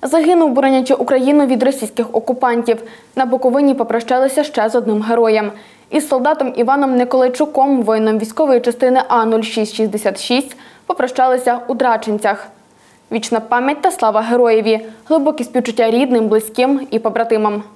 Загинув, боронячи Україну від російських окупантів. На Буковині попрощалися ще з одним героєм. Із солдатом Іваном Николайчуком, воїном військової частини А-0666, попрощалися у Драчинцях. Вічна пам'ять та слава героєві, глибокі співчуття рідним, близьким і побратимам.